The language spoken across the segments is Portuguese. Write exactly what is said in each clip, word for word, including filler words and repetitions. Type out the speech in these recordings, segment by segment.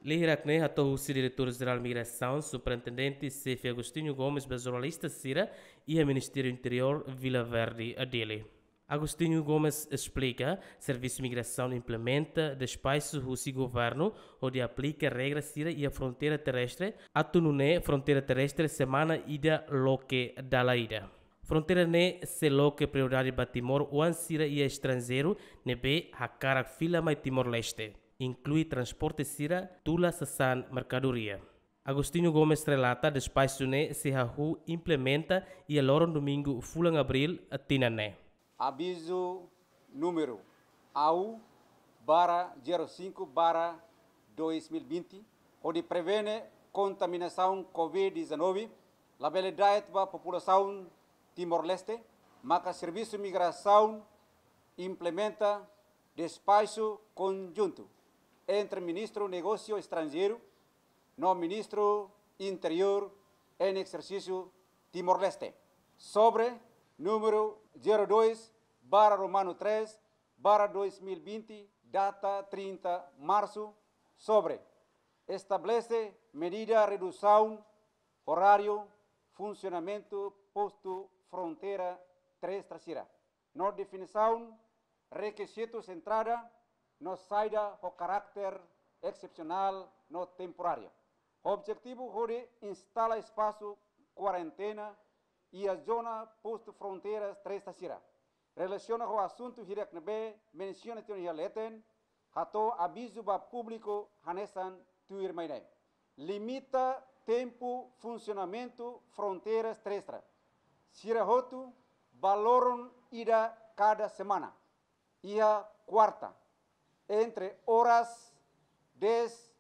Lihirakne atou o diretor-geral de Migração, superintendente Cefe Agostinho Gomes, jornalista Cira e o Ministério Interior Vila Verde Adele. Agostinho Gomes explica que o Serviço de Migração implementa despachos do governo onde aplica regras Cira e a fronteira terrestre, a tunune fronteira terrestre semana ida loque da ida. Fronteira ne se loque prioridade para Timor ou Cira e estrangeiro nebe a cara fila mais Timor-Leste. Inclui transporte Cira, tula sasan mercadoria. Agostinho Gomes relata despacho ne se hahu implementa e a domingo fulang abril a tinane. Aviso número A U barra zero cinco barra dois mil e vinte, onde prevene contaminação covid dezenove, a belidade da população Timor-Leste, mas o Serviço de Migração implementa despacho conjunto entre o Ministro do Negócio Estrangeiro e o Ministro Interior em exercício Timor-Leste, sobre número zero dois barra romano três barra dois mil e vinte, data trinta de março, sobre estabelece medida de redução horário, funcionamento posto fronteira terrestre Cira. Na definição, requisitos de entrada, no saída o caráter excepcional no temporário. O objetivo é instalar espaço quarentena e a zona posto fronteiras terrestre Cira. Relaciona com o assunto hiraknebe menciona que o leten, hato aviso para público hanesan tuir mainai. Limita tempo funcionamento fronteiras terrestres. Cira hotu valoram ida cada semana. E a quarta, entre horas dez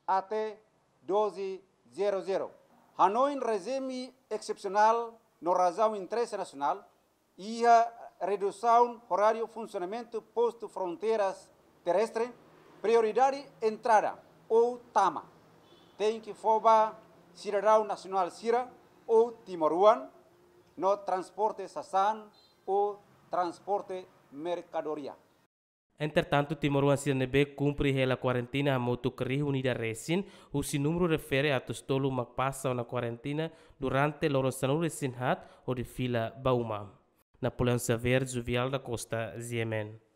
até doze horas. Hanoi em regime excepcional no razão interesse nacional e a redução horário funcionamento posto fronteiras terrestre, prioridade entrada ou tama. Tem que fobar cidadão nacional Cira ou Timoruan no transporte sasan ou transporte mercadoria. Entretanto, Timor-Leste nebe cumpre a quarentena a motocarri unida recém, o seu número refere a tostolo que passa na quarentena durante loro sanu recém hat ou de fila bauma. Napoleão Xavier, Juvial da Costa, Yemen.